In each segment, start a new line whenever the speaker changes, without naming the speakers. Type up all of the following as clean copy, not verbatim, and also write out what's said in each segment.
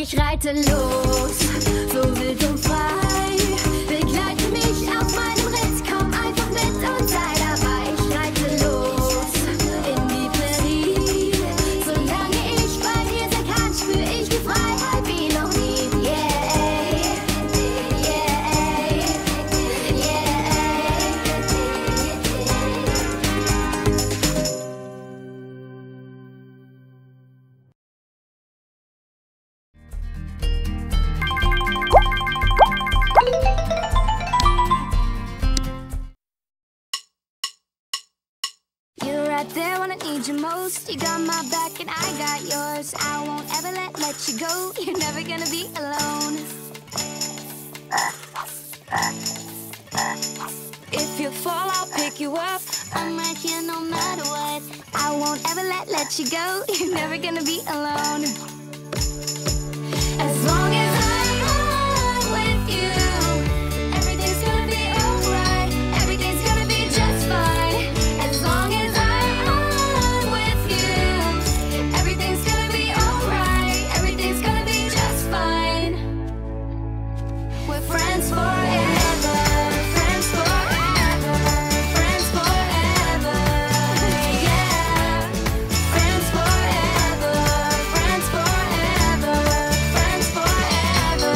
Ich reite los, so wild und frei. Begleite mich auf meinem Ritt, komm einfach mit und sei dabei. Ich reite los in die Prärie. Solange ich bei dir sein kann, spür ich die Freiheit wie noch nie. Yeah, yeah, right there when I need you most. You got my back and I got yours. I won't ever let you go. You're never gonna be alone. If you fall, I'll pick you up. I'm right here no matter what. I won't ever let you go. You're never gonna be alone. As long as I'm with you, everything's gonna be alright. Everything's gonna be just fine. As long as I'm with you, everything's gonna be alright. Everything's gonna be just fine. We're friends forever. Friends forever. Friends forever. Yeah. Friends forever. Friends forever. Friends forever.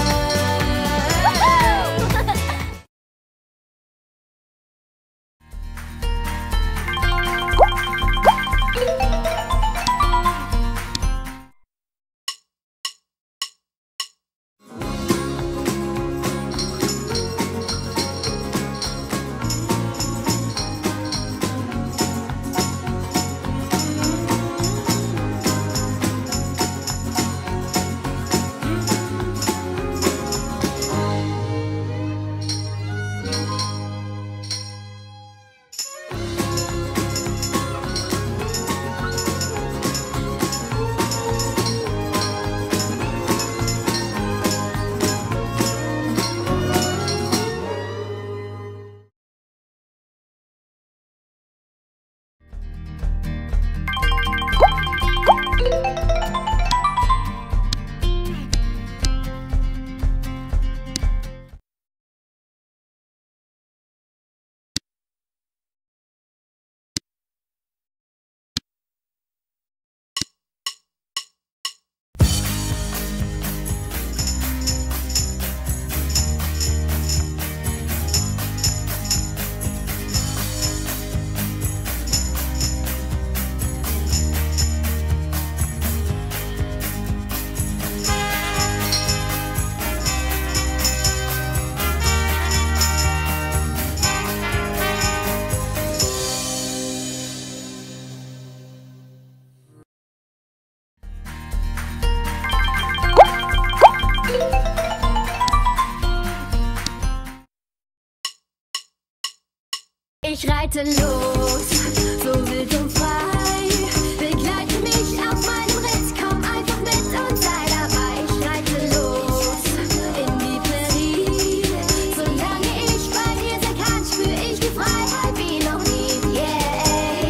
Ich reite los, so wild und frei. Begleite mich auf meinem Ritt, komm einfach mit und sei dabei. Ich reite los in die Prärie. Solange ich bei dir sein kann, spür ich die Freiheit wie noch nie. Yeah,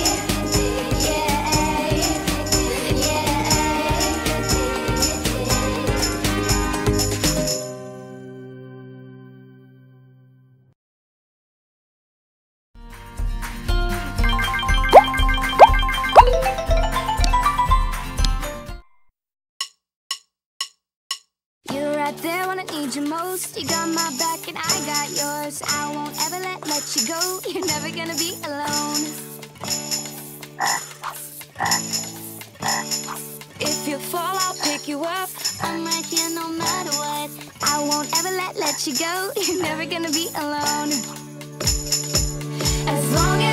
yeah, right there when I need you most. You got my back and I got yours. I won't ever let you go. You're never gonna be alone. If you fall, I'll pick you up. I'm right here no matter what. I won't ever let you go. You're never gonna be alone. As long as